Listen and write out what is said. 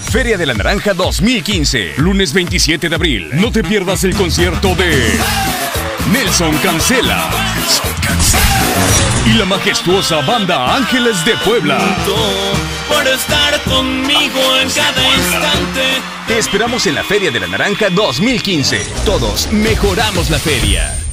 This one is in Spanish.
Feria de la Naranja 2015, lunes 27 de abril. No te pierdas el concierto de Nelson Cancela y la majestuosa banda Ángeles de Puebla. Por estar conmigo en cada instante. Te esperamos en la Feria de la Naranja 2015. Todos mejoramos la feria.